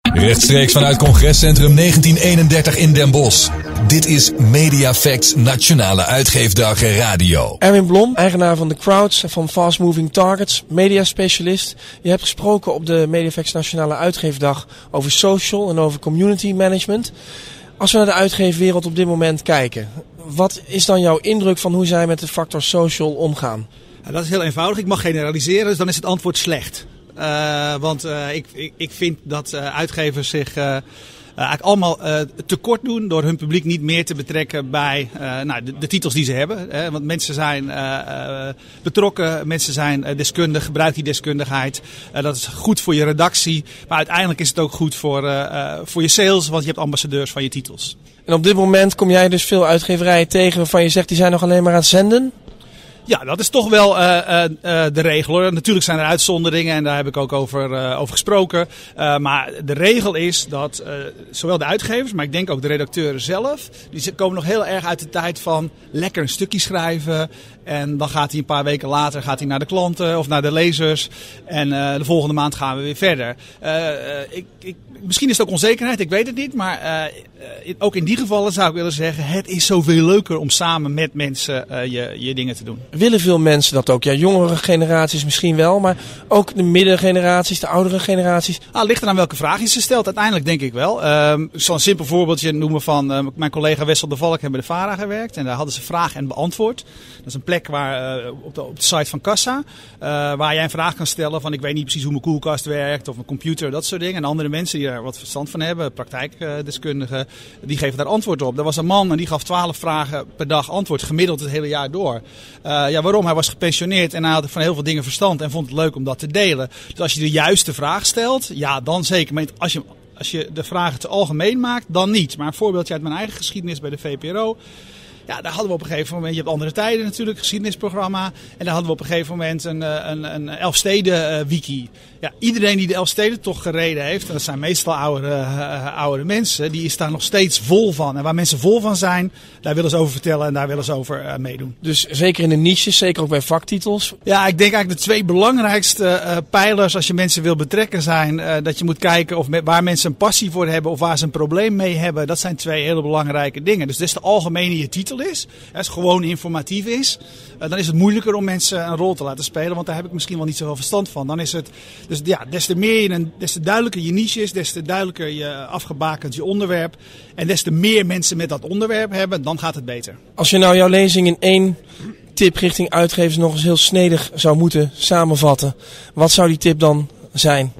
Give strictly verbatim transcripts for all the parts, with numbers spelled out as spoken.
Rechtstreeks vanuit Congrescentrum negentien eenendertig in Den Bosch. Dit is Mediafacts Nationale Uitgeefdag Radio. Erwin Blom, eigenaar van The Crowds en van Fast Moving Targets, mediaspecialist. Je hebt gesproken op de Mediafacts Nationale Uitgeefdag over social en over community management. Als we naar de uitgeefwereld op dit moment kijken, wat is dan jouw indruk van hoe zij met de factor social omgaan? Ja, dat is heel eenvoudig. Ik mag generaliseren, dus dan is het antwoord slecht. Uh, want uh, ik, ik, ik vind dat uh, uitgevers zich uh, uh, eigenlijk allemaal uh, tekort doen door hun publiek niet meer te betrekken bij uh, nou, de, de titels die ze hebben. Hè? Want mensen zijn uh, uh, betrokken, mensen zijn uh, deskundig, gebruik die deskundigheid. Uh, dat is goed voor je redactie, maar uiteindelijk is het ook goed voor, uh, uh, voor je sales, want je hebt ambassadeurs van je titels. En op dit moment kom jij dus veel uitgeverijen tegen waarvan je zegt die zijn nog alleen maar aan het zenden? Ja, dat is toch wel uh, uh, de regel hoor. Natuurlijk zijn er uitzonderingen en daar heb ik ook over, uh, over gesproken. Uh, maar de regel is dat uh, zowel de uitgevers, maar ik denk ook de redacteuren zelf, die komen nog heel erg uit de tijd van lekker een stukje schrijven. En dan gaat hij een paar weken later gaat hij naar de klanten of naar de lezers. En uh, de volgende maand gaan we weer verder. Uh, uh, ik, ik, misschien is het ook onzekerheid, ik weet het niet. Maar uh, uh, ook in die gevallen zou ik willen zeggen, het is zoveel leuker om samen met mensen uh, je, je dingen te doen. Willen veel mensen dat ook? Ja, jongere generaties misschien wel, maar ook de middengeneraties, de oudere generaties. Ah, ligt eraan welke vraag je ze stelt. Uiteindelijk denk ik wel. Uh, ik zal een simpel voorbeeldje noemen van uh, mijn collega Wessel de Valk hebben bij de VARA gewerkt. En daar hadden ze vraag en beantwoord. Dat is een plek waar, uh, op, de, op de site van Kassa, uh, waar jij een vraag kan stellen van ik weet niet precies hoe mijn koelkast werkt of mijn computer, dat soort dingen. En andere mensen die daar wat verstand van hebben, praktijkdeskundigen, die geven daar antwoord op. Er was een man en die gaf twaalf vragen per dag antwoord, gemiddeld het hele jaar door. Uh, ja, waarom? Hij was gepensioneerd en hij had van heel veel dingen verstand en vond het leuk om dat te delen. Dus als je de juiste vraag stelt, ja, dan zeker. Maar als je, als je de vragen te algemeen maakt, dan niet. Maar een voorbeeldje uit mijn eigen geschiedenis bij de V P R O. Ja, daar hadden we op een gegeven moment, je hebt andere tijden natuurlijk, geschiedenisprogramma. En daar hadden we op een gegeven moment een, een, een Elfsteden wiki. Ja, iedereen die de Elfsteden toch gereden heeft, en dat zijn meestal oudere, uh, oudere mensen, die is daar nog steeds vol van. En waar mensen vol van zijn, daar willen ze over vertellen en daar willen ze over uh, meedoen. Dus zeker in de niches, zeker ook bij vaktitels? Ja, ik denk eigenlijk de twee belangrijkste uh, pijlers als je mensen wil betrekken zijn, uh, dat je moet kijken of me, waar mensen een passie voor hebben of waar ze een probleem mee hebben. Dat zijn twee hele belangrijke dingen. Dus des te algemener je titel is, als het gewoon informatief is, uh, dan is het moeilijker om mensen een rol te laten spelen, want daar heb ik misschien wel niet zoveel verstand van. Dan is het, dus ja, des te meer je een, des te duidelijker je niche is, des te duidelijker je afgebakend je onderwerp en des te meer mensen met dat onderwerp hebben, dan gaat het beter. Als je nou jouw lezing in één tip richting uitgevers nog eens heel snedig zou moeten samenvatten, wat zou die tip dan zijn?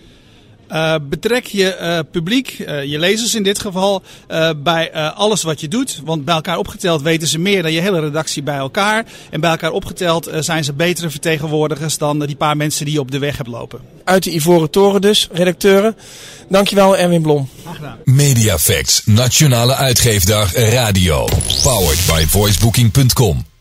Uh, betrek je uh, publiek, uh, je lezers in dit geval, uh, bij uh, alles wat je doet. Want bij elkaar opgeteld weten ze meer dan je hele redactie bij elkaar. En bij elkaar opgeteld uh, zijn ze betere vertegenwoordigers dan uh, die paar mensen die je op de weg hebt lopen. Uit de Ivoren Toren dus, redacteuren. Dankjewel Erwin Blom. Graag gedaan. Mediafacts Nationale Uitgeefdag Radio. Powered by voicebooking punt com.